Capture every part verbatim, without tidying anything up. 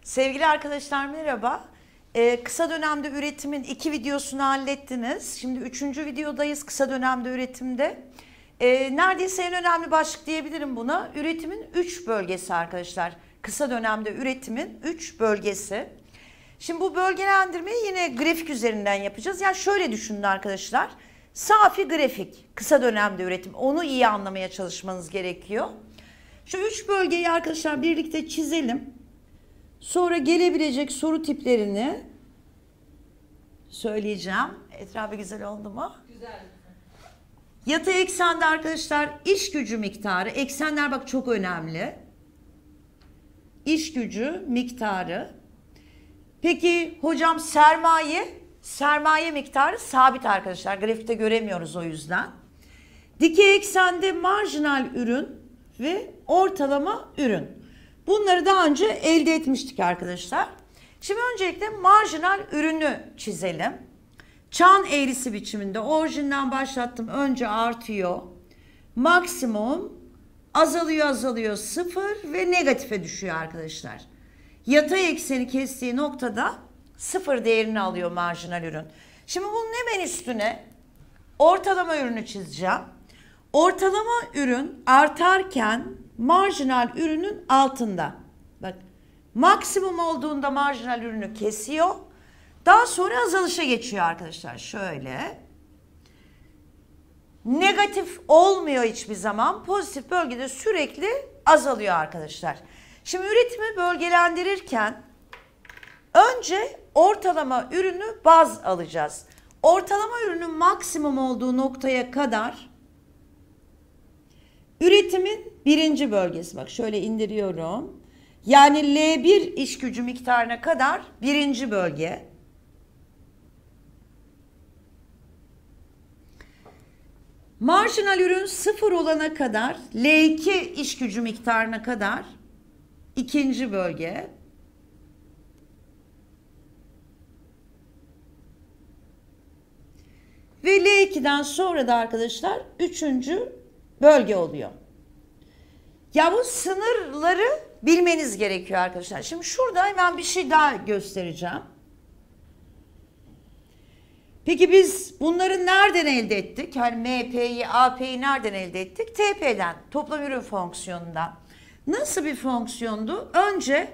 Sevgili arkadaşlar merhaba. Ee, kısa dönemde üretimin iki videosunu hallettiniz. Şimdi üçüncü videodayız kısa dönemde üretimde. Ee, neredeyse en önemli başlık diyebilirim buna. Üretimin üç bölgesi arkadaşlar. Kısa dönemde üretimin üç bölgesi. Şimdi bu bölgelendirmeyi yine grafik üzerinden yapacağız. Yani şöyle düşünün arkadaşlar. Safi grafik, kısa dönemde üretim. Onu iyi anlamaya çalışmanız gerekiyor. Şu üç bölgeyi arkadaşlar birlikte çizelim. Sonra gelebilecek soru tiplerini söyleyeceğim. Etrafı güzel oldu mu? Güzel. Yatay eksende arkadaşlar iş gücü miktarı. Eksenler bak çok önemli. İş gücü miktarı. Peki hocam sermaye? Sermaye miktarı sabit arkadaşlar. Grafikte göremiyoruz o yüzden. Dikey eksende marjinal ürün ve ortalama ürün. Bunları daha önce elde etmiştik arkadaşlar. Şimdi öncelikle marjinal ürünü çizelim. Çan eğrisi biçiminde orijinden başlattım. Önce artıyor. Maksimum azalıyor azalıyor sıfır ve negatife düşüyor arkadaşlar. Yatay ekseni kestiği noktada sıfır değerini alıyor marjinal ürün. Şimdi bunun hemen üstüne ortalama ürünü çizeceğim. Ortalama ürün artarken marjinal ürünün altında. Bak maksimum olduğunda marjinal ürünü kesiyor. Daha sonra azalışa geçiyor arkadaşlar. Şöyle. Negatif olmuyor hiçbir zaman. Pozitif bölgede sürekli azalıyor arkadaşlar. Şimdi üretimi bölgelendirirken önce ortalama ürünü baz alacağız. Ortalama ürünün maksimum olduğu noktaya kadar üretimin birinci bölgesi. Bak şöyle indiriyorum. Yani L bir iş gücü miktarına kadar birinci bölge. Marjinal ürün sıfır olana kadar L iki iş gücü miktarına kadar ikinci bölge. Ve L iki'den sonra da arkadaşlar üçüncü bölge oluyor. Ya bu sınırları bilmeniz gerekiyor arkadaşlar. Şimdi şurada hemen bir şey daha göstereceğim. Peki biz bunları nereden elde ettik? Hani M P'yi, A P'yi nereden elde ettik? T P'den, toplam ürün fonksiyonundan. Nasıl bir fonksiyondu? Önce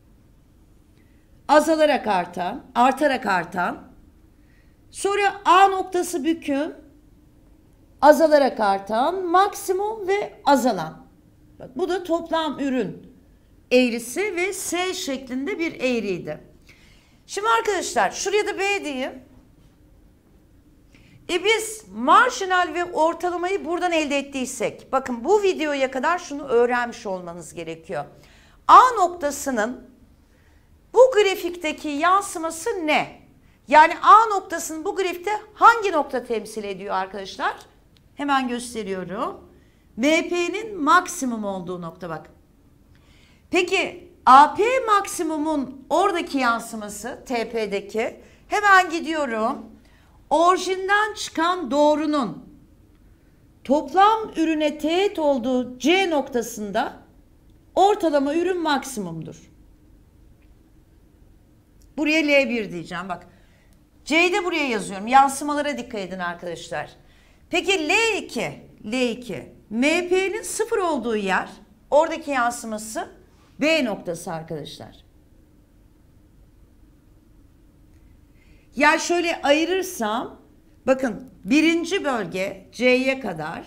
azalarak artan, artarak artan, sonra A noktası büküm, azalarak artan, maksimum ve azalan. Bak, bu da toplam ürün eğrisi ve S şeklinde bir eğriydi. Şimdi arkadaşlar şuraya da B diyeyim. E biz marjinal ve ortalamayı buradan elde ettiysek, bakın bu videoya kadar şunu öğrenmiş olmanız gerekiyor. A noktasının bu grafikteki yansıması ne? Yani A noktasının bu grafikte hangi nokta temsil ediyor arkadaşlar? Hemen gösteriyorum. M P'nin maksimum olduğu nokta bak. Peki A P maksimumun oradaki yansıması T P'deki, hemen gidiyorum. Orijinden çıkan doğrunun toplam ürüne teğet olduğu C noktasında ortalama ürün maksimumdur. Buraya L bir diyeceğim bak. C'yi de buraya yazıyorum. Yansımalara dikkat edin arkadaşlar. Peki L iki, L iki M P'nin sıfır olduğu yer, oradaki yansıması B noktası arkadaşlar. Ya şöyle ayırırsam, bakın birinci bölge C'ye kadar,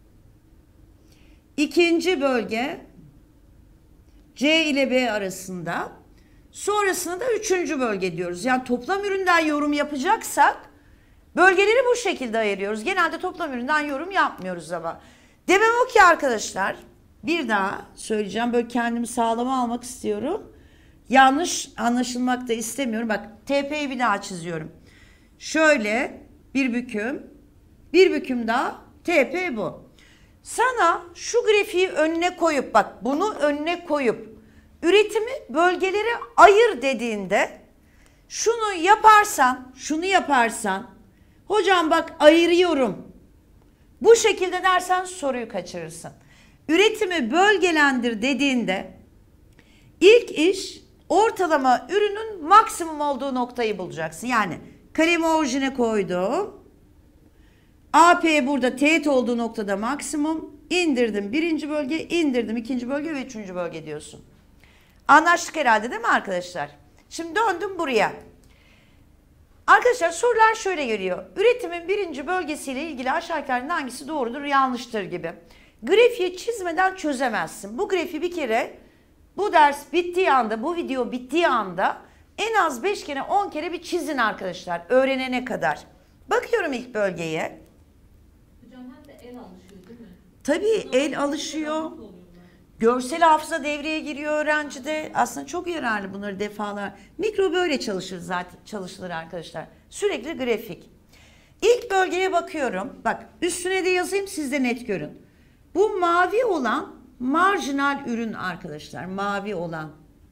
ikinci bölge C ile B arasında, sonrasında da üçüncü bölge diyoruz. Yani toplam üründen yorum yapacaksak bölgeleri bu şekilde ayırıyoruz. Genelde toplam üründen yorum yapmıyoruz ama. Demem o ki arkadaşlar, bir daha söyleyeceğim, böyle kendimi sağlama almak istiyorum. Yanlış anlaşılmak da istemiyorum. Bak T P'yi bir daha çiziyorum. Şöyle bir büküm, bir büküm daha, T P bu. Sana şu grafiği önüne koyup, bak bunu önüne koyup üretimi bölgelere ayır dediğinde şunu yaparsan, şunu yaparsan, hocam bak ayırıyorum, bu şekilde dersen soruyu kaçırırsın. Üretimi bölgelendir dediğinde ilk iş ortalama ürünün maksimum olduğu noktayı bulacaksın. Yani kalemi orijine koydum. A P burada teğet olduğu noktada maksimum. İndirdim birinci bölge, indirdim ikinci bölge ve üçüncü bölge diyorsun. Anlaştık herhalde değil mi arkadaşlar? Şimdi döndüm buraya. Arkadaşlar sorular şöyle geliyor. Üretimin birinci bölgesiyle ilgili aşağıdakilerden hangisi doğrudur, yanlıştır gibi. Grafiği çizmeden çözemezsin. Bu grafiği bir kere bu ders bittiği anda, bu video bittiği anda en az beş kere on kere bir çizin arkadaşlar öğrenene kadar. Bakıyorum ilk bölgeye. Hocam hem de el alışıyor değil mi? Tabii el alışıyor. Görsel hafıza devreye giriyor öğrencide. Aslında çok yararlı bunları defalar. Mikro böyle çalışır zaten, çalışılır arkadaşlar. Sürekli grafik. İlk bölgeye bakıyorum. Bak üstüne de yazayım siz de net görün. Bu mavi olan marjinal ürün arkadaşlar. Mavi olan.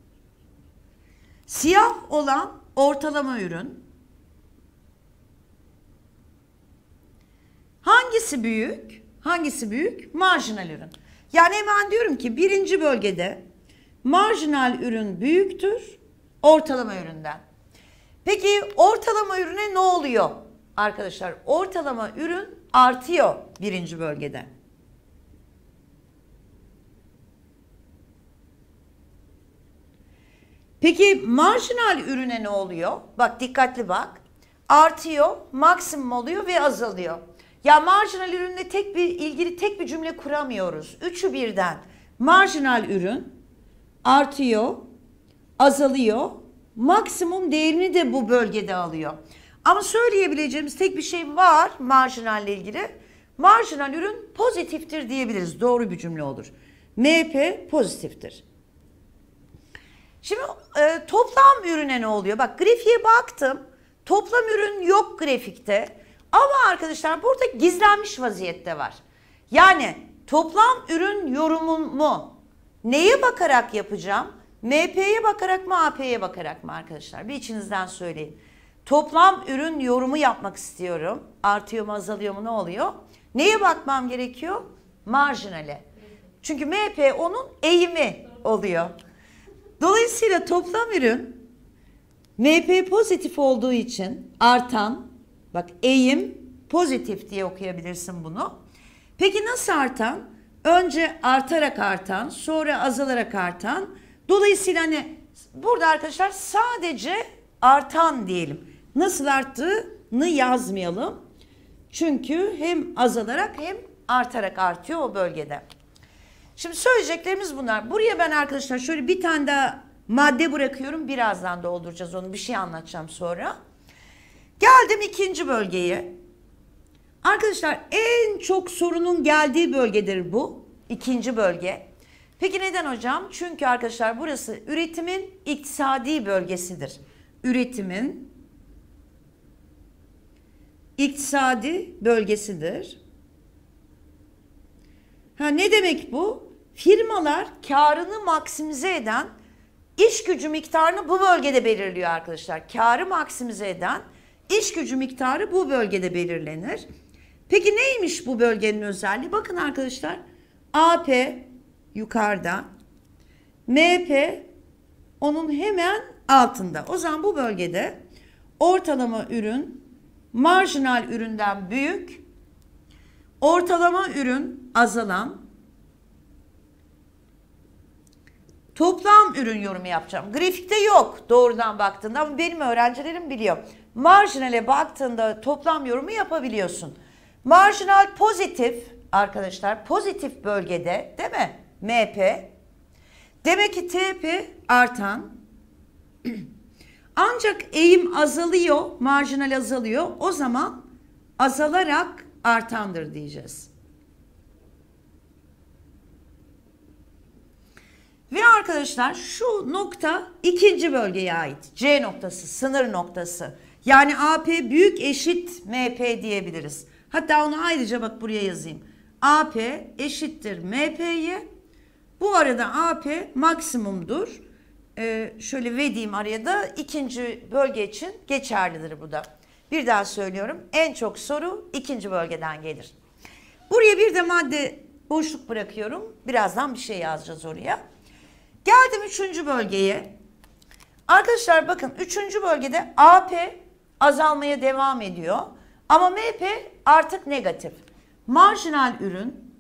Siyah olan ortalama ürün. Hangisi büyük? Hangisi büyük? Marjinal ürün. Yani hemen diyorum ki birinci bölgede marjinal ürün büyüktür ortalama üründen. Peki ortalama ürüne ne oluyor arkadaşlar? Ortalama ürün artıyor birinci bölgede. Peki marjinal ürüne ne oluyor? Bak dikkatli bak. Artıyor, maksimum oluyor ve azalıyor. Ya marjinal ürünle tek bir ilgili tek bir cümle kuramıyoruz. Üçü birden. Marjinal ürün artıyor, azalıyor, maksimum değerini de bu bölgede alıyor. Ama söyleyebileceğimiz tek bir şey var marjinalle ilgili. Marjinal ürün pozitiftir diyebiliriz. Doğru bir cümle olur. M P pozitiftir. Şimdi e, toplam ürüne ne oluyor? Bak grafiğe baktım. Toplam ürün yok grafikte. Ama arkadaşlar burada gizlenmiş vaziyette var. Yani toplam ürün yorumumu neye bakarak yapacağım? M P'ye bakarak mı A P'ye bakarak mı arkadaşlar? Bir içinizden söyleyin. Toplam ürün yorumu yapmak istiyorum. Artıyor mu azalıyor mu ne oluyor? Neye bakmam gerekiyor? Marjinale. Çünkü M P onun eğimi oluyor. Dolayısıyla toplam ürün M P pozitif olduğu için artan, bak eğim pozitif diye okuyabilirsin bunu. Peki nasıl artan? Önce artarak artan, sonra azalarak artan. Dolayısıyla hani burada arkadaşlar sadece artan diyelim. Nasıl arttığını yazmayalım. Çünkü hem azalarak hem artarak artıyor o bölgede. Şimdi söyleyeceklerimiz bunlar. Buraya ben arkadaşlar şöyle bir tane daha madde bırakıyorum. Birazdan dolduracağız onu. Bir şey anlatacağım sonra. Geldim ikinci bölgeye. Arkadaşlar en çok sorunun geldiği bölgedir bu. İkinci bölge. Peki neden hocam? Çünkü arkadaşlar burası üretimin iktisadi bölgesidir. Üretimin iktisadi bölgesidir. Ha, ne demek bu? Firmalar karını maksimize eden iş gücü miktarını bu bölgede belirliyor arkadaşlar. Karı maksimize eden iş gücü miktarı bu bölgede belirlenir. Peki neymiş bu bölgenin özelliği? Bakın arkadaşlar A P yukarıda, M P onun hemen altında. O zaman bu bölgede ortalama ürün marjinal üründen büyük, ortalama ürün azalan, toplam ürün yorumu yapacağım. Grafikte yok doğrudan baktığında ama benim öğrencilerim biliyor. Marjinale baktığında toplam yorumu yapabiliyorsun. Marjinal pozitif arkadaşlar, pozitif bölgede değil mi? M P. Demek ki T P artan. Ancak eğim azalıyor, marjinal azalıyor. O zaman azalarak artandır diyeceğiz. Ve arkadaşlar şu nokta ikinci bölgeye ait. C noktası, sınır noktası. Yani A P büyük eşit M P diyebiliriz. Hatta onu ayrıca bak buraya yazayım. A P eşittir M P'ye. Bu arada A P maksimumdur. Ee, şöyle V diyeyim araya da ikinci bölge için geçerlidir bu da. Bir daha söylüyorum. En çok soru ikinci bölgeden gelir. Buraya bir de madde boşluk bırakıyorum. Birazdan bir şey yazacağız oraya. Geldim üçüncü bölgeye. Arkadaşlar bakın üçüncü bölgede A P azalmaya devam ediyor. Ama M P artık negatif. Marjinal ürün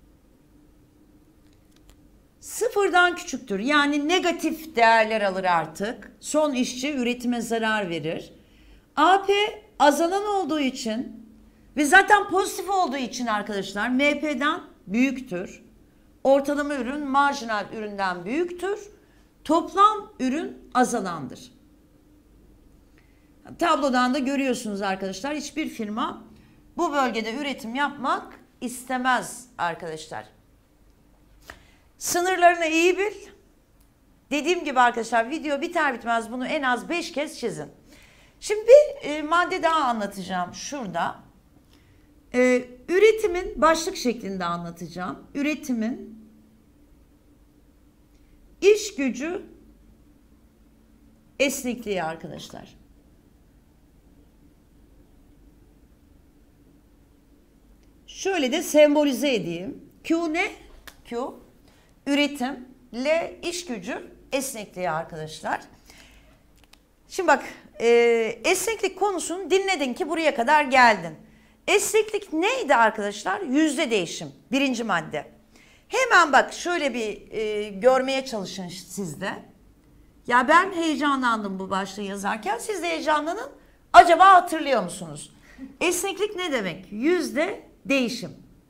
sıfırdan küçüktür. Yani negatif değerler alır artık. Son işçi üretime zarar verir. A P azalan olduğu için ve zaten pozitif olduğu için arkadaşlar M P'den büyüktür. Ortalama ürün marjinal üründen büyüktür. Toplam ürün azalandır. Tablodan da görüyorsunuz arkadaşlar. Hiçbir firma bu bölgede üretim yapmak istemez arkadaşlar. Sınırlarını iyi bil. Dediğim gibi arkadaşlar video biter bitmez bunu en az beş kez çizin. Şimdi bir e, madde daha anlatacağım şurada. E, üretimin başlık şeklinde anlatacağım. Üretimin iş gücü esnekliği arkadaşlar. Şöyle de sembolize edeyim. Q ne? Q üretim, L iş gücü esnekliği arkadaşlar. Şimdi bak e, esneklik konusunu dinledin ki buraya kadar geldin. Esneklik neydi arkadaşlar? Yüzde değişim. Birinci madde. Hemen bak şöyle bir e, görmeye çalışın siz de. Ya ben heyecanlandım bu başlığı yazarken. Siz de heyecanlanın. Acaba hatırlıyor musunuz? Esneklik ne demek? Yüzde değişim.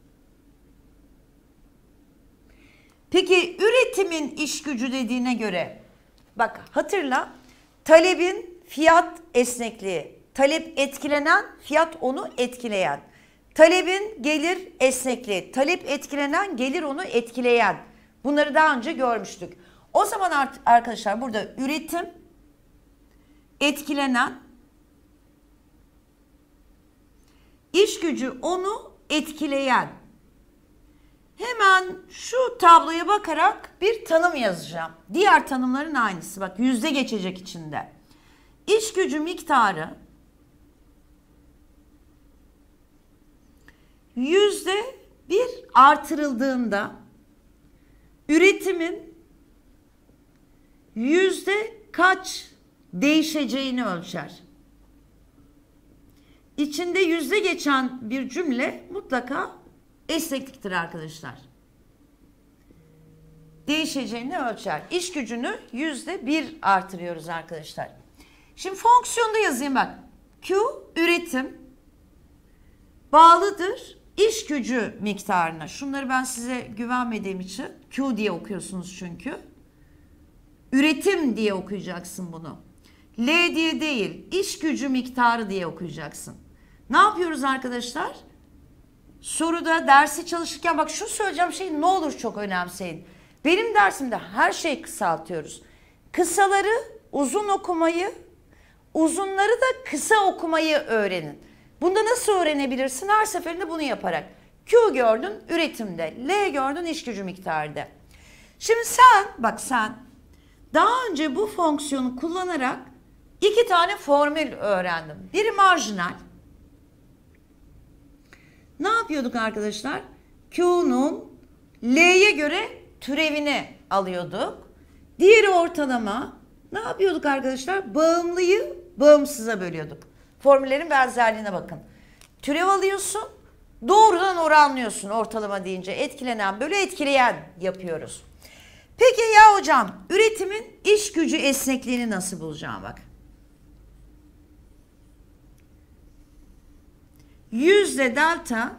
Peki üretimin iş gücü dediğine göre bak hatırla talebin fiyat esnekliği, talep etkilenen fiyat onu etkileyen, talebin gelir esnekliği, talep etkilenen gelir onu etkileyen, bunları daha önce görmüştük. O zaman artık arkadaşlar burada üretim etkilenen, iş gücü onu etkileyen. Hemen şu tabloya bakarak bir tanım yazacağım. Diğer tanımların aynısı. Bak yüzde geçecek içinde. İş gücü miktarı yüzde bir artırıldığında üretimin yüzde kaç değişeceğini ölçer. İçinde yüzde geçen bir cümle mutlaka esnekliktir arkadaşlar. Değişeceğini ölçer. İş gücünü yüzde bir artırıyoruz arkadaşlar. Şimdi fonksiyonda yazayım bak. Q üretim bağlıdır iş gücü miktarına. Şunları ben size güvenmediğim için Q diye okuyorsunuz çünkü. Üretim diye okuyacaksın bunu. L diye değil, iş gücü miktarı diye okuyacaksın. Ne yapıyoruz arkadaşlar? Soruda dersi çalışırken bak şu söyleyeceğim şeyi ne olur çok önemseyin. Benim dersimde her şeyi kısaltıyoruz. Kısaları uzun okumayı, uzunları da kısa okumayı öğrenin. Bunda nasıl öğrenebilirsin? Her seferinde bunu yaparak. Q gördün üretimde, L gördün iş gücü miktarda. Şimdi sen, bak sen daha önce bu fonksiyonu kullanarak iki tane formül öğrendim. Biri marjinal. Ne yapıyorduk arkadaşlar? Q'nun L'ye göre türevini alıyorduk. Diğeri ortalama. Ne yapıyorduk arkadaşlar? Bağımlıyı bağımsıza bölüyorduk. Formüllerin benzerliğine bakın. Türev alıyorsun, doğrudan oranlıyorsun ortalama deyince. Etkilenen bölü etkileyen yapıyoruz. Peki ya hocam, üretimin iş gücü esnekliğini nasıl bulacağım bak. Yüzde delta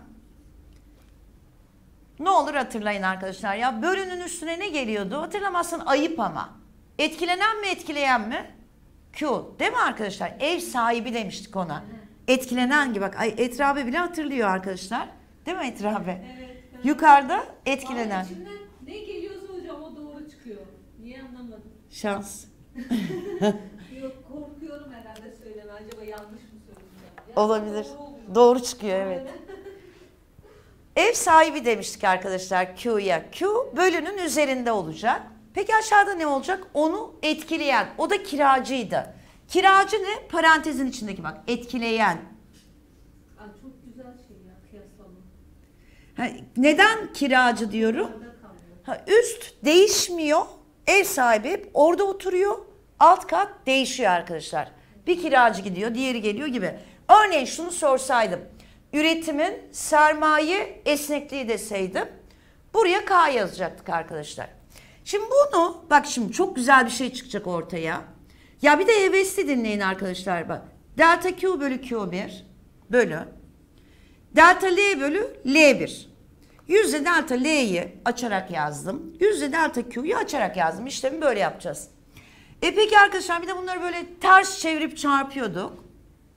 ne olur hatırlayın arkadaşlar ya, bölünün üstüne ne geliyordu hatırlamazsın, ayıp ama. Etkilenen mi etkileyen mi? Q değil mi arkadaşlar? Ev sahibi demiştik ona. Etkilenen gibi bak, ay, Etrabe bile hatırlıyor arkadaşlar. Değil mi Etrabe? Evet. Yukarıda etkilenen. Aa, içimden ne geliyorsa hocam o doğru çıkıyor. Niye anlamadım. Şans. Yok, korkuyorum herhalde söyleme. Acaba yanlış mı söyleyeceğim? Ya, Olabilir. Doğru, Doğru çıkıyor evet. Ev sahibi demiştik arkadaşlar Q'ya. Q bölünün üzerinde olacak. Peki aşağıda ne olacak? Onu etkileyen. O da kiracıydı. Kiracı ne? Parantezin içindeki bak. Etkileyen. Aa, çok güzel şey ya, kıyaslama. Ha, neden kiracı diyorum? Orada kalıyor. Ha, üst değişmiyor. Ev sahibi hep orada oturuyor. alt kat değişiyor arkadaşlar. Bir kiracı gidiyor, diğeri geliyor gibi. Örneğin şunu sorsaydım. Üretimin sermaye esnekliği deseydim. Buraya K yazacaktık arkadaşlar. Şimdi bunu bak şimdi çok güzel bir şey çıkacak ortaya. Ya bir de E V S'i dinleyin arkadaşlar bak. Delta Q bölü Q bir bölü delta L bölü L bir. Yüzde delta L'yi açarak yazdım. Yüzde delta Q'yu açarak yazdım. İşlemi böyle yapacağız. E peki arkadaşlar bir de bunları böyle ters çevirip çarpıyorduk.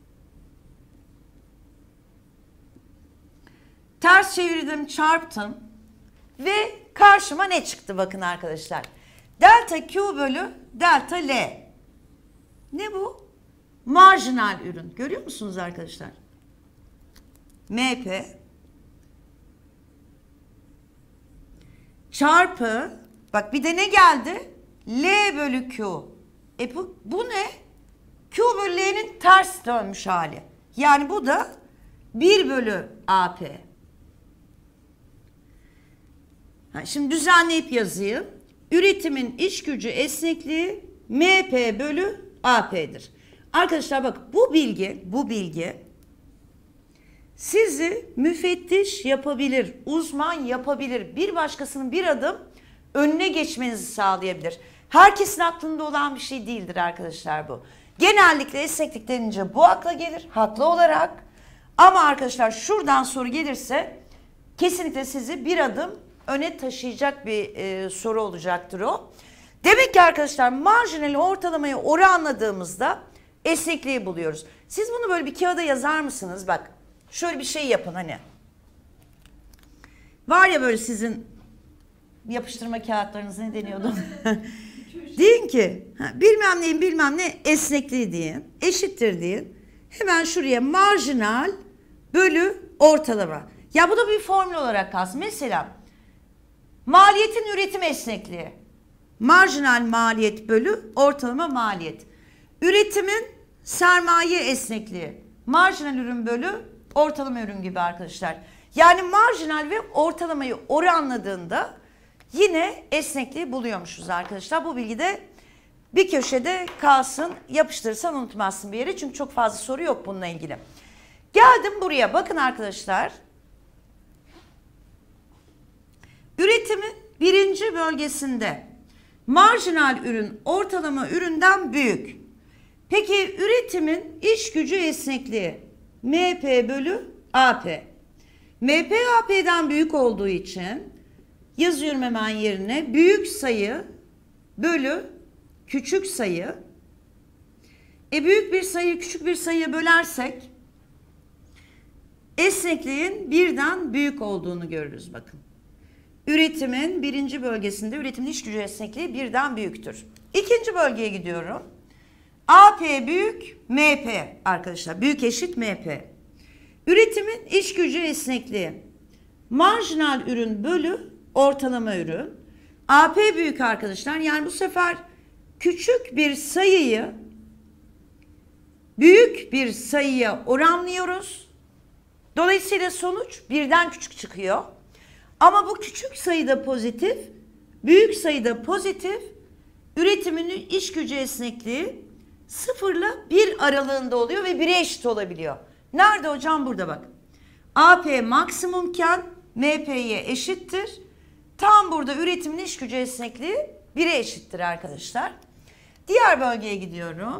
Ters çevirdim, çarptım. Ve karşıma ne çıktı bakın arkadaşlar. Delta Q bölü delta L. Ne bu? Marjinal ürün. Görüyor musunuz arkadaşlar? M P çarpı, bak bir de ne geldi? L bölü Q. E bu, bu ne? Q bölü L'nin ters dönmüş hali. Yani bu da bir bölü A P. Ha, şimdi düzenleyip yazayım. Üretimin iş gücü esnekliği M P bölü A P'dir. Arkadaşlar bak bu bilgi, bu bilgi sizi müfettiş yapabilir, uzman yapabilir, bir başkasının bir adım önüne geçmenizi sağlayabilir. Herkesin aklında olan bir şey değildir arkadaşlar bu. Genellikle esneklik denince bu akla gelir, haklı olarak. Ama arkadaşlar şuradan soru gelirse kesinlikle sizi bir adım öne taşıyacak bir e, soru olacaktır o. Demek ki arkadaşlar marjinali ortalamayı oranladığımızda esnekliği buluyoruz. Siz bunu böyle bir kağıda yazar mısınız? Bak şöyle bir şey yapın hani. Var ya böyle sizin yapıştırma kağıtlarınız ne deniyordu? Deyin ki ha, bilmem neyin bilmem ne esnekliği deyin. Eşittir deyin. Hemen şuraya marjinal bölü ortalama. Ya bu da bir formül olarak kalsın. Mesela maliyetin üretim esnekliği. Marjinal maliyet bölü ortalama maliyet. Üretimin sermaye esnekliği. Marjinal ürün bölü ortalama ürün gibi arkadaşlar. Yani marjinal ve ortalamayı oranladığında yine esnekliği buluyormuşuz arkadaşlar. Bu bilgi de bir köşede kalsın, yapıştırırsan unutmazsın bir yere. Çünkü çok fazla soru yok bununla ilgili. Geldim buraya. Bakın arkadaşlar. Üretimin birinci bölgesinde marjinal ürün ortalama üründen büyük. Peki üretimin iş gücü esnekliği M P bölü A P. M P A P'den büyük olduğu için yazıyorum hemen yerine büyük sayı bölü küçük sayı. E büyük bir sayıyı küçük bir sayıya bölersek esnekliğin birden büyük olduğunu görürüz bakın. Üretimin birinci bölgesinde üretimin iş gücü esnekliği birden büyüktür. İkinci bölgeye gidiyorum. A P büyük M P arkadaşlar. Büyük eşit M P. Üretimin iş gücü esnekliği. Marjinal ürün bölü ortalama ürün. A P büyük arkadaşlar. Yani bu sefer küçük bir sayıyı büyük bir sayıya oranlıyoruz. Dolayısıyla sonuç birden küçük çıkıyor. Ama bu küçük sayıda pozitif, büyük sayıda pozitif, üretimin iş gücü esnekliği sıfırla bir aralığında oluyor ve bire eşit olabiliyor. Nerede hocam? Burada bak. A P maksimumken M P'ye eşittir. Tam burada üretimin iş gücü esnekliği bire eşittir arkadaşlar. Diğer bölgeye gidiyorum.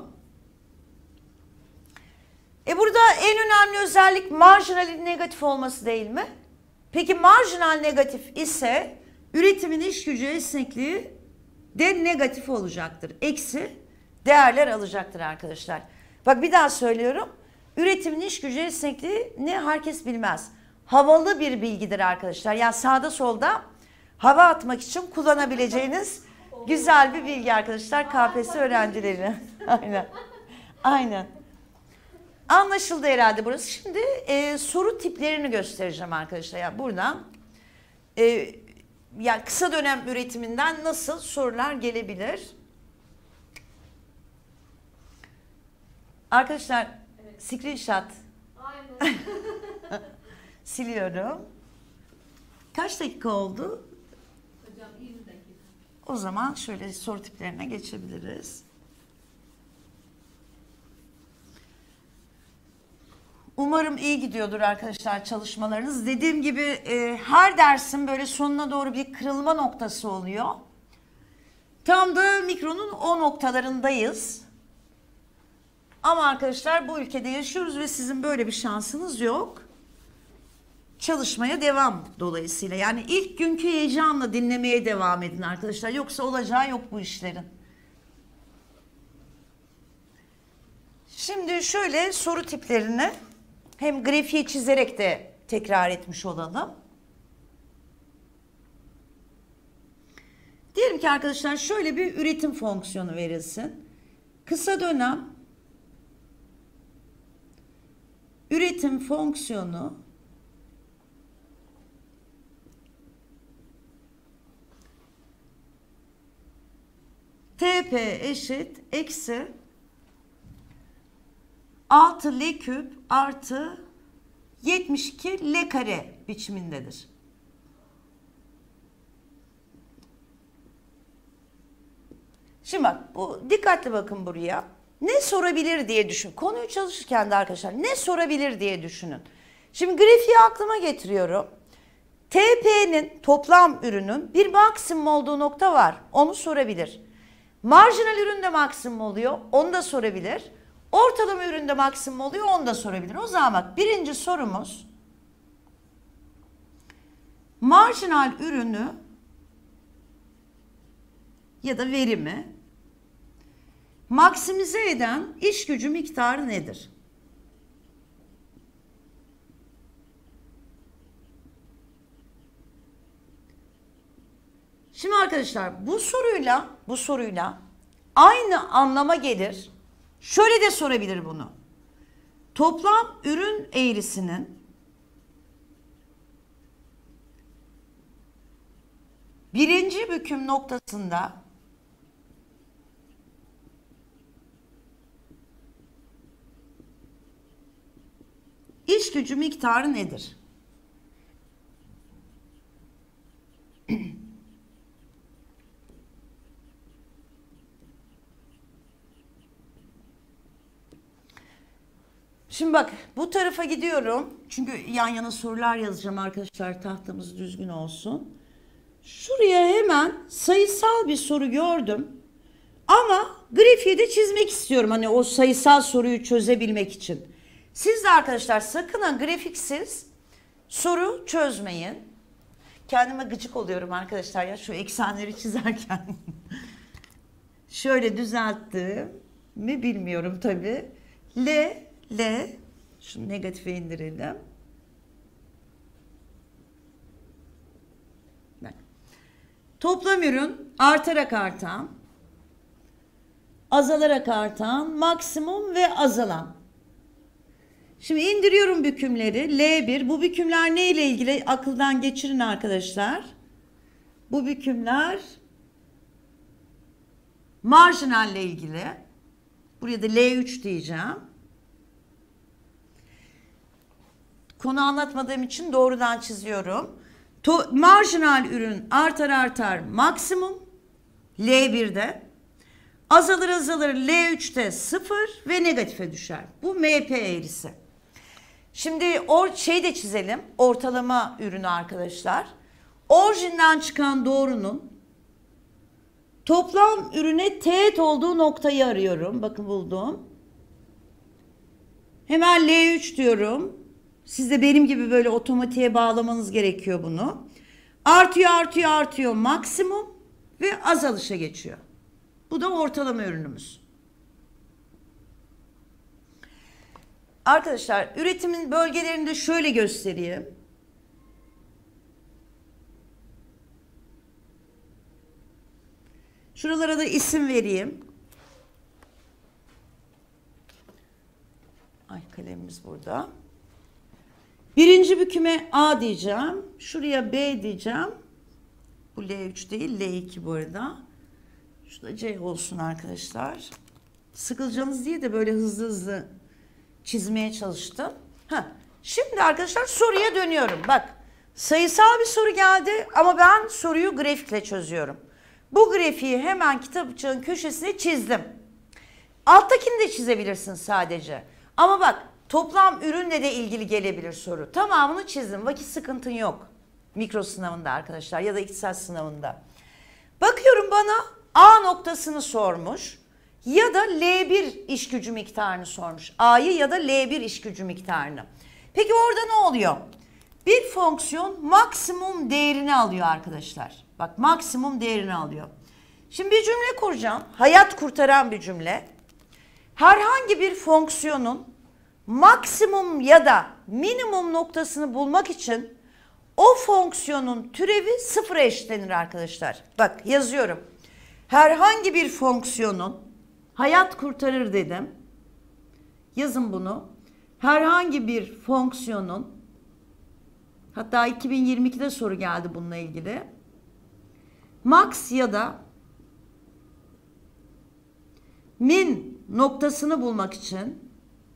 E burada en önemli özellik marjinalin negatif olması değil mi? Peki marjinal negatif ise üretimin iş gücü esnekliği de negatif olacaktır. Eksi değerler alacaktır arkadaşlar. Bak bir daha söylüyorum. Üretimin iş gücü esnekliği ne herkes bilmez. Havalı bir bilgidir arkadaşlar. Yani sağda solda hava atmak için kullanabileceğiniz güzel bir bilgi arkadaşlar. K P S S öğrencileri. Aynen. Aynen. Anlaşıldı herhalde burası. Şimdi e, soru tiplerini göstereceğim arkadaşlar. Yani buradan e, yani kısa dönem üretiminden nasıl sorular gelebilir? Arkadaşlar evet. Screenshot. Aynen. Siliyorum. Kaç dakika oldu? Hocam yirmi dakika. O zaman şöyle soru tiplerine geçebiliriz. Umarım iyi gidiyordur arkadaşlar çalışmalarınız. Dediğim gibi e, her dersin böyle sonuna doğru bir kırılma noktası oluyor. Tam da mikronun o noktalarındayız. Ama arkadaşlar bu ülkede yaşıyoruz ve sizin böyle bir şansınız yok. Çalışmaya devam dolayısıyla. Yani ilk günkü heyecanla dinlemeye devam edin arkadaşlar. Yoksa olacağı yok bu işlerin. Şimdi şöyle soru tiplerini hem grafiğe çizerek de tekrar etmiş olalım. Diyelim ki arkadaşlar şöyle bir üretim fonksiyonu verilsin. Kısa dönem üretim fonksiyonu T P eşit eksi altı L küp artı yetmiş iki L kare biçimindedir. Şimdi bak bu dikkatli bakın buraya. Ne sorabilir diye düşün. Konuyu çalışırken de arkadaşlar ne sorabilir diye düşünün. Şimdi grafiği aklıma getiriyorum. T P'nin toplam ürünün bir maksimum olduğu nokta var. Onu sorabilir. Marjinal üründe maksimum oluyor. Onu da sorabilir. Ortalama üründe maksimum oluyor. Onu da sorabilir. O zaman bak birinci sorumuz marjinal ürünü ya da verimi maksimize eden iş gücü miktarı nedir? Şimdi arkadaşlar bu soruyla bu soruyla aynı anlama gelir. Şöyle de sorabilir bunu. Toplam ürün eğrisinin birinci büküm noktasında iş gücü miktarı nedir? Şimdi bak bu tarafa gidiyorum. Çünkü yan yana sorular yazacağım arkadaşlar. Tahtamız düzgün olsun. Şuraya hemen sayısal bir soru gördüm. Ama grafiği de çizmek istiyorum. Hani o sayısal soruyu çözebilmek için. Siz de arkadaşlar sakın ha grafiksiz soru çözmeyin. Kendime gıcık oluyorum arkadaşlar ya şu eksenleri çizerken. Şöyle düzelttim mi bilmiyorum tabii. L, L, şunu negatife indirelim. Bak. Toplam ürün artarak artan, azalarak artan, maksimum ve azalan. Şimdi indiriyorum bükümleri. L bir. Bu bükümler ne ile ilgili? Akıldan geçirin arkadaşlar. Bu bükümler marjinal ile ilgili. Buraya da L üç diyeceğim. Konu anlatmadığım için doğrudan çiziyorum. To marjinal ürün artar artar maksimum L bir'de. Azalır azalır L üç'te sıfır ve negatife düşer. Bu M P eğrisi. Şimdi o şey de çizelim. Ortalama ürünü arkadaşlar. Orijinden çıkan doğrunun toplam ürüne teğet olduğu noktayı arıyorum. Bakın buldum. Hemen L üç diyorum. Siz de benim gibi böyle otomatiğe bağlamanız gerekiyor bunu. Artıyor artıyor artıyor maksimum ve azalışa geçiyor. Bu da ortalama ürünümüz. Arkadaşlar üretimin bölgelerini de şöyle göstereyim. Şuralara da isim vereyim. Ay kalemimiz burada. Birinci büküme A diyeceğim. Şuraya B diyeceğim. Bu L üç değil L iki bu arada. Şurada C olsun arkadaşlar. Sıkılacağınız diye de böyle hızlı hızlı çizmeye çalıştım. Heh. Şimdi arkadaşlar soruya dönüyorum. Bak sayısal bir soru geldi ama ben soruyu grafikle çözüyorum. Bu grafiği hemen kitapçığın köşesine çizdim. Alttakini de çizebilirsin sadece. Ama bak Toplam ürünle de ilgili gelebilir soru. Tamamını çizdim. Vakit sıkıntın yok. Mikro sınavında arkadaşlar ya da iktisat sınavında. Bakıyorum bana A noktasını sormuş ya da L bir iş gücü miktarını sormuş. A'yı ya da L bir iş gücü miktarını. Peki orada ne oluyor? Bir fonksiyon maksimum değerini alıyor arkadaşlar. Bak maksimum değerini alıyor. Şimdi bir cümle kuracağım. Hayat kurtaran bir cümle. Herhangi bir fonksiyonun maksimum ya da minimum noktasını bulmak için o fonksiyonun türevi sıfıra eşitlenir arkadaşlar. Bak yazıyorum. Herhangi bir fonksiyonun hayat kurtarır dedim. Yazın bunu. Herhangi bir fonksiyonun, hatta iki bin yirmi ikide soru geldi bununla ilgili. Max ya da min noktasını bulmak için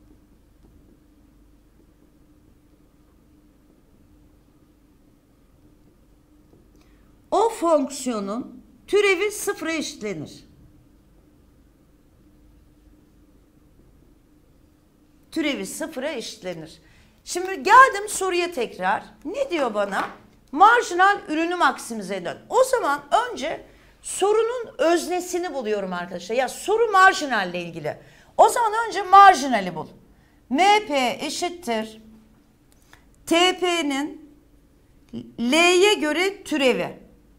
o fonksiyonun türevi sıfıra eşitlenir. Türevi sıfıra eşitlenir. Şimdi geldim soruya tekrar. Ne diyor bana? Marjinal ürünü maksimize eden. O zaman önce sorunun öznesini buluyorum arkadaşlar. Ya soru marjinalle ilgili. O zaman önce marjinali bul. M P eşittir T P'nin L'ye göre türevi.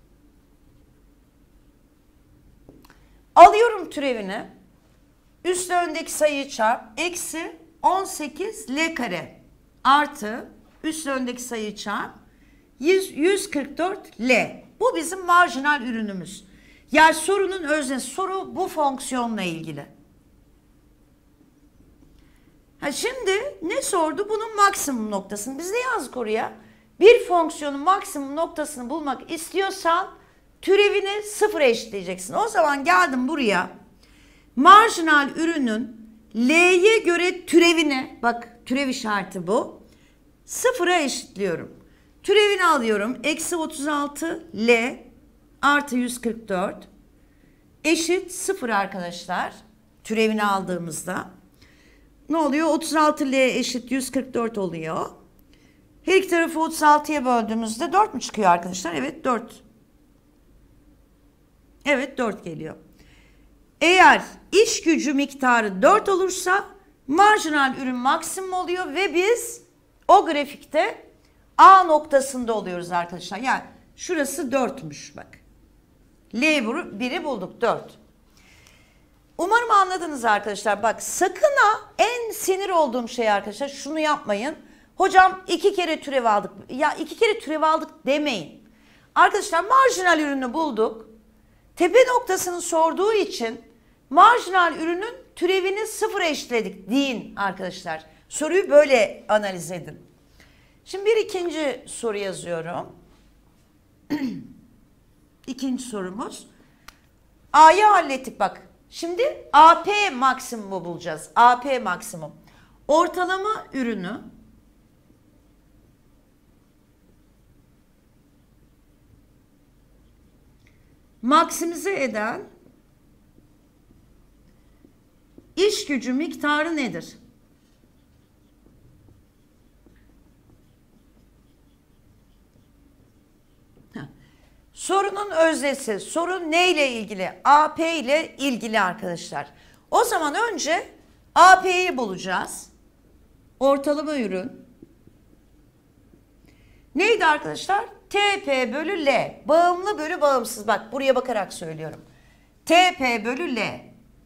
Alıyorum türevini. Üst öndeki sayıyı çarp. Eksi on sekiz L kare. Artı üst öndeki sayıyı çarp. yüz kırk dört L. Bu bizim marjinal ürünümüz. Yani sorunun öznesi. Soru bu fonksiyonla ilgili. Ha şimdi ne sordu? Bunun maksimum noktasını. Biz ne yazdık oraya? Bir fonksiyonun maksimum noktasını bulmak istiyorsan türevini sıfıra eşitleyeceksin. O zaman geldim buraya. Marjinal ürünün L'ye göre türevini, bak türev işareti bu, sıfıra eşitliyorum. Türevini alıyorum. Eksi otuz altı L artı yüz kırk dört eşit sıfır arkadaşlar. Türevini aldığımızda ne oluyor? otuz altı L eşit yüz kırk dört oluyor. Her iki tarafı otuz altıya böldüğümüzde dört mü çıkıyor arkadaşlar? Evet dört. Evet dört geliyor. Eğer iş gücü miktarı dört olursa marjinal ürün maksimum oluyor ve biz o grafikte A noktasında oluyoruz arkadaşlar. Yani şurası dörtmüş bak. L biri bulduk dört. Umarım anladınız arkadaşlar. Bak sakın ha, en sinir olduğum şey arkadaşlar, şunu yapmayın. Hocam iki kere türev aldık. Ya iki kere türev aldık demeyin. Arkadaşlar marjinal ürünü bulduk. Tepe noktasını sorduğu için marjinal ürünün türevini sıfıra eşitledik deyin arkadaşlar. Soruyu böyle analiz edin. Şimdi bir ikinci soru yazıyorum. İkinci sorumuz. A'yı hallettik bak. Şimdi A P maksimumu bulacağız. A P maksimum. Ortalama ürünü maksimize eden iş gücü miktarı nedir? Heh. Sorunun öznesi. Sorun neyle ilgili? A P ile ilgili arkadaşlar. O zaman önce A P'yi bulacağız. Ortalama ürün. Neydi arkadaşlar? T P bölü L. Bağımlı bölü bağımsız. Bak buraya bakarak söylüyorum. T P bölü L.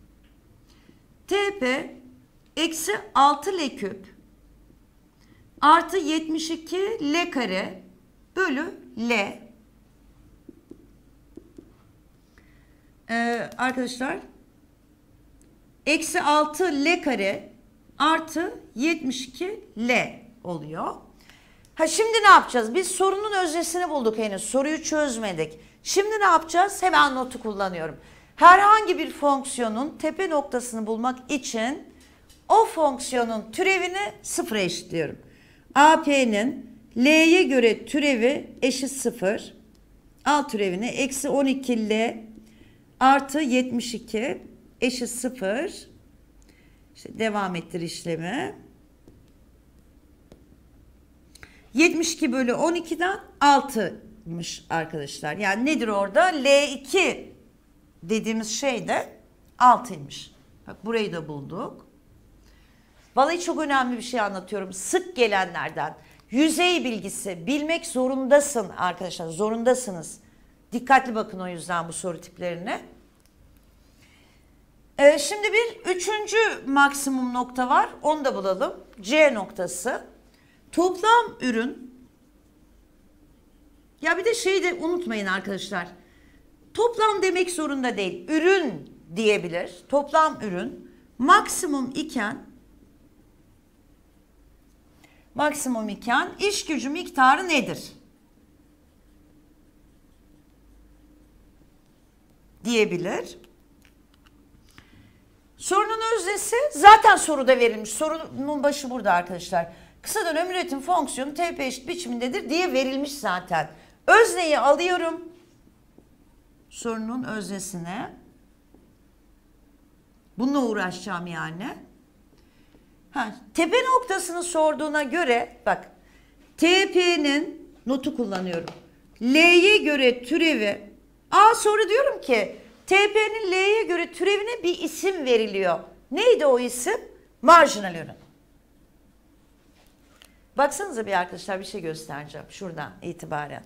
T P eksi altı L küp artı yetmiş iki L kare bölü L. Ee, arkadaşlar eksi altı L kare artı yetmiş iki L oluyor. Ha şimdi ne yapacağız? Biz sorunun öznesini bulduk henüz. Soruyu çözmedik. Şimdi ne yapacağız? Hemen notu kullanıyorum. Herhangi bir fonksiyonun tepe noktasını bulmak için o fonksiyonun türevini sıfıra eşitliyorum. A P'nin L'ye göre türevi eşit sıfır. Al türevini. Eksi on iki L artı yetmiş iki eşit sıfır. İşte devam ettir işlemi. yetmiş iki bölü on ikiden altıymış arkadaşlar. Yani nedir orada? L iki dediğimiz şey de altıymış. Bak burayı da bulduk. Vallahi çok önemli bir şey anlatıyorum. Sık gelenlerden. Yüzey bilgisi bilmek zorundasın arkadaşlar. Zorundasınız. Dikkatli bakın o yüzden bu soru tiplerine. Ee, şimdi bir üçüncü maksimum nokta var. Onu da bulalım. C noktası. Toplam ürün. Ya bir de şeyi de unutmayın arkadaşlar. Toplam demek zorunda değil. Ürün diyebilir. Toplam ürün maksimum iken maksimum iken iş gücü miktarı nedir? Diyebilir. Sorunun öznesi zaten soruda verilmiş. Sorunun başı burada arkadaşlar. Kısa dönem üretim fonksiyonu T P eşit biçimindedir diye verilmiş zaten. Özneyi alıyorum. Sorunun öznesine. Bununla uğraşacağım yani. Ha, tepe noktasını sorduğuna göre bak T P'nin notu kullanıyorum. L'ye göre türevi. Aa sonra diyorum ki T P'nin L'ye göre türevine bir isim veriliyor. Neydi o isim? Marjinal ürün. Baksanıza bir arkadaşlar bir şey göstereceğim şuradan itibaren.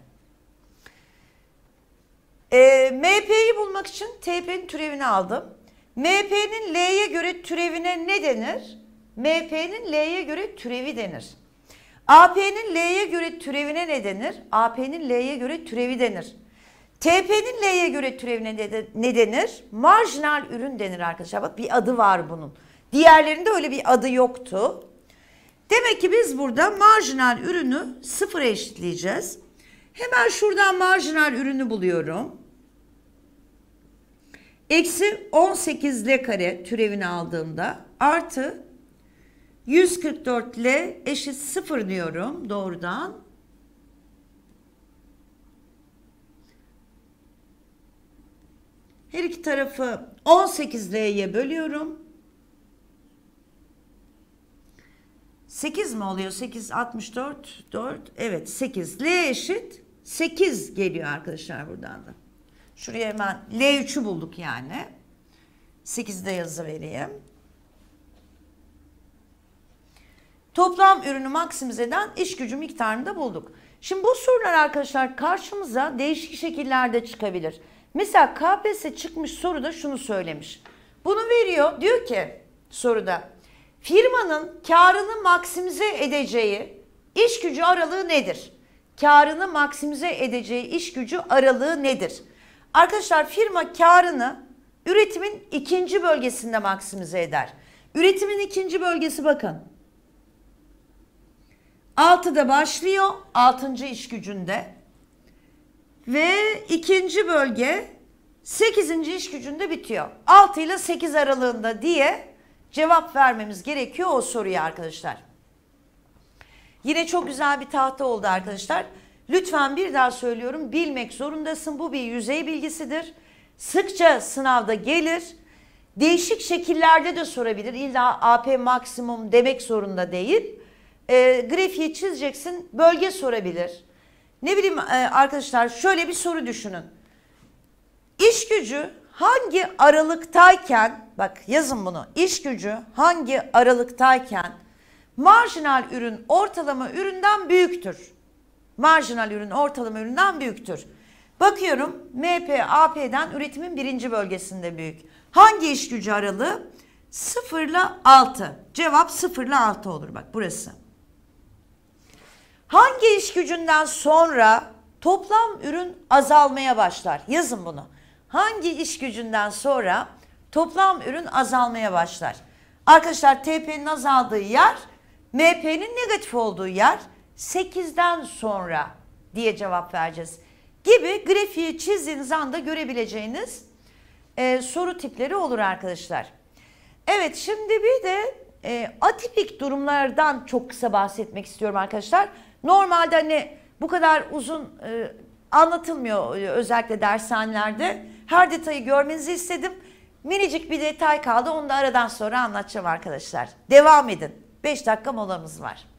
E, M P'yi bulmak için T P'nin türevini aldım. M P'nin L'ye göre türevine ne denir? M P'nin L'ye göre türevi denir. A P'nin L'ye göre türevine ne denir? A P'nin L'ye göre türevi denir. T P'nin L'ye göre türevine ne denir? Marjinal ürün denir arkadaşlar. Bak bir adı var bunun. Diğerlerinde öyle bir adı yoktu. Demek ki biz burada marjinal ürünü sıfıra eşitleyeceğiz. Hemen şuradan marjinal ürünü buluyorum. Eksi on sekiz L kare türevini aldığımda artı yüz kırk dört L eşit sıfır diyorum doğrudan. Her iki tarafı on sekiz L'ye bölüyorum. sekiz mi oluyor? sekiz, altmış dört, dört. Evet sekiz. L eşit sekiz geliyor arkadaşlar buradan da. Şuraya hemen L üçü bulduk yani. sekizde yazıvereyim. Toplam ürünü maksimize eden iş gücü miktarını da bulduk. Şimdi bu sorular arkadaşlar karşımıza değişik şekillerde çıkabilir. Mesela K P S S çıkmış soruda şunu söylemiş. Bunu veriyor. Diyor ki soruda firmanın karını maksimize edeceği iş gücü aralığı nedir? Karını maksimize edeceği iş gücü aralığı nedir? Arkadaşlar firma karını üretimin ikinci bölgesinde maksimize eder. Üretimin ikinci bölgesi bakın. altıda başlıyor. altıncı iş gücünde. Ve ikinci bölge sekizinci iş gücünde bitiyor. altı ile sekiz aralığında diye cevap vermemiz gerekiyor o soruya arkadaşlar. Yine çok güzel bir tahta oldu arkadaşlar. Lütfen bir daha söylüyorum. Bilmek zorundasın. Bu bir yüzey bilgisidir. Sıkça sınavda gelir. Değişik şekillerde de sorabilir. İlla A P maksimum demek zorunda değil. E, grafiği çizeceksin. Bölge sorabilir. Ne bileyim e, arkadaşlar şöyle bir soru düşünün. İş gücü hangi aralıktayken, bak yazın bunu. İş gücü hangi aralıktayken marjinal ürün ortalama üründen büyüktür? Marjinal ürün ortalama üründen büyüktür. Bakıyorum M P A P'den üretimin birinci bölgesinde büyük. Hangi iş gücü aralığı? sıfır ile altı. Cevap sıfır ile altı olur bak burası. Hangi iş gücünden sonra toplam ürün azalmaya başlar? Yazın bunu. Hangi iş gücünden sonra toplam ürün azalmaya başlar? Arkadaşlar T P'nin azaldığı yer, M P'nin negatif olduğu yer sekizden sonra diye cevap vereceğiz. Gibi grafiği çizdiğiniz anda görebileceğiniz e, soru tipleri olur arkadaşlar. Evet şimdi bir de e, atipik durumlardan çok kısa bahsetmek istiyorum arkadaşlar. Normalde hani bu kadar uzun e, anlatılmıyor e, özellikle dershanelerde. Her detayı görmenizi istedim. Minicik bir detay kaldı onu da aradan sonra anlatacağım arkadaşlar. Devam edin. beş dakika molamız var.